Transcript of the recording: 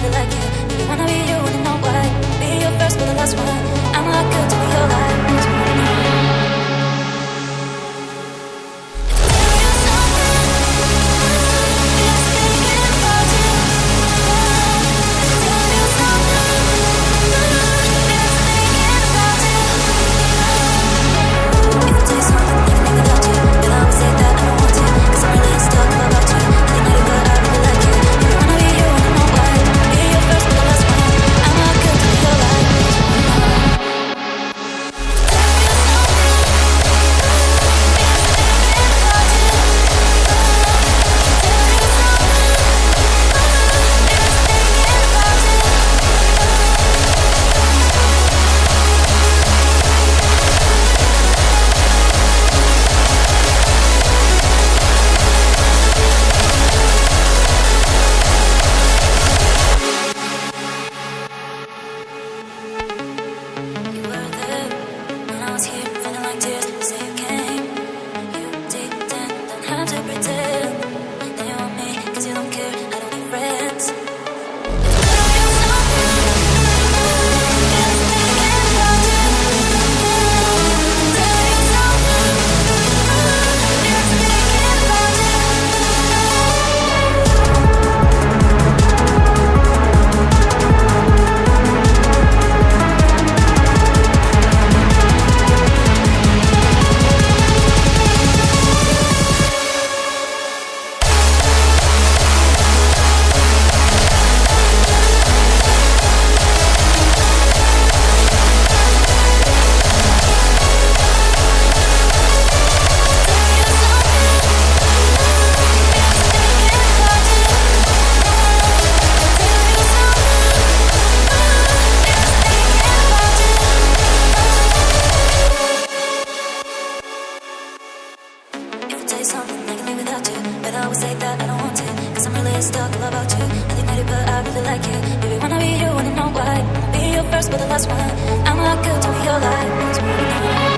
really like you. Baby, wanna be you, wanna know why. Be your first, but the last one. I'm not good to be your life. But the last one, I'm not good to be your life.